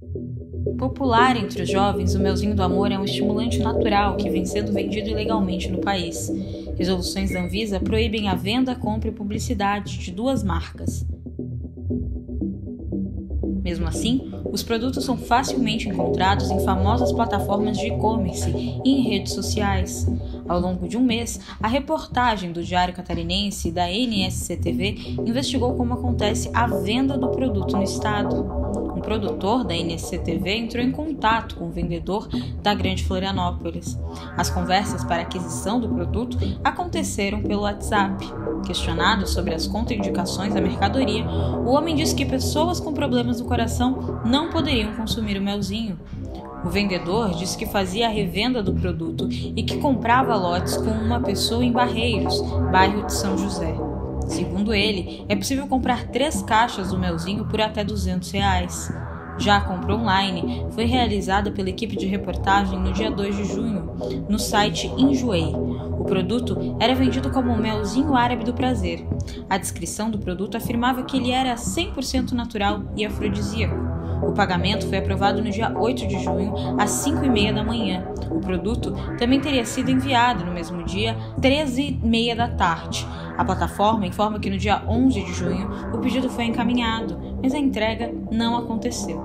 Popular entre os jovens, o melzinho do amor é um estimulante natural que vem sendo vendido ilegalmente no país. Resoluções da Anvisa proíbem a venda, compra e publicidade de duas marcas. Mesmo assim, os produtos são facilmente encontrados em famosas plataformas de e-commerce e em redes sociais. Ao longo de um mês, a reportagem do Diário Catarinense e da NSC-TV investigou como acontece a venda do produto no estado. Um produtor da NSC-TV entrou em contato com o vendedor da Grande Florianópolis. As conversas para a aquisição do produto aconteceram pelo WhatsApp. Questionado sobre as contraindicações da mercadoria, o homem disse que pessoas com problemas no coração não poderiam consumir o melzinho. O vendedor disse que fazia a revenda do produto e que comprava lotes com uma pessoa em Barreiros, bairro de São José. Segundo ele, é possível comprar 3 caixas do melzinho por até R$200. Já a compra online foi realizada pela equipe de reportagem no dia 2 de junho, no site Enjoei. O produto era vendido como o melzinho árabe do prazer. A descrição do produto afirmava que ele era 100% natural e afrodisíaco. O pagamento foi aprovado no dia 8 de junho, às 5h30 da manhã. O produto também teria sido enviado no mesmo dia, 13h30 da tarde. A plataforma informa que no dia 11 de junho o pedido foi encaminhado, mas a entrega não aconteceu.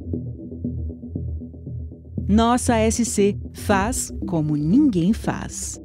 Nossa SC faz como ninguém faz.